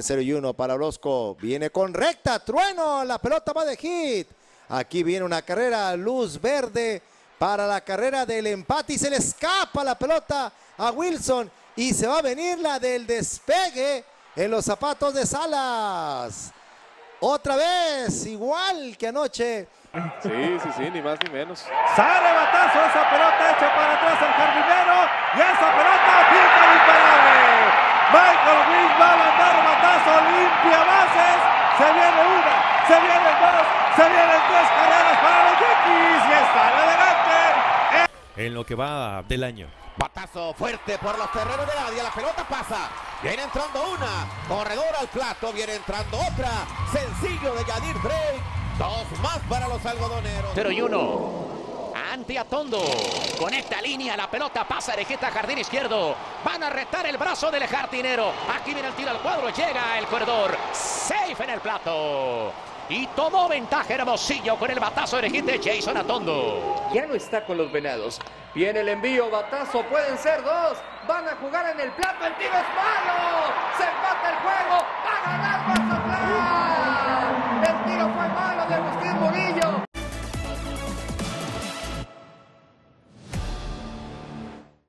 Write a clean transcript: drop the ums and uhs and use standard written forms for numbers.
0-1 para Orozco. Viene con recta, trueno, la pelota va de hit. Aquí viene una carrera, luz verde para la carrera del empate y se le escapa la pelota a Wilson y se va a venir la del despegue en los zapatos de Salas. Otra vez, igual que anoche. Sí, ni más ni menos. Sale batazo, esa pelota hecha para atrás el jardinero y esa pelota fija el imparable. Michael Witt va a mandar batazo, limpia bases. Se viene una, se vienen dos, se vienen tres carreras para los Yankees y están adelante. En lo que va del año. Batazo fuerte por los terrenos del área, la pelota pasa, viene entrando una, corredor al plato, viene entrando otra, sencillo de Yadier Drake, dos más para los algodoneros. 0-1, ante Atondo, con esta línea la pelota pasa de jeta jardín izquierdo, van a retar el brazo del jardinero, aquí viene el tiro al cuadro, llega el corredor, safe en el plato. Y tomó ventaja Hermosillo con el batazo de hit de Jason Atondo. Ya no está con los Venados. Viene el envío, batazo, pueden ser dos. Van a jugar en el plato, el tiro es malo. Se empata el juego, va a ganar Mazatlán.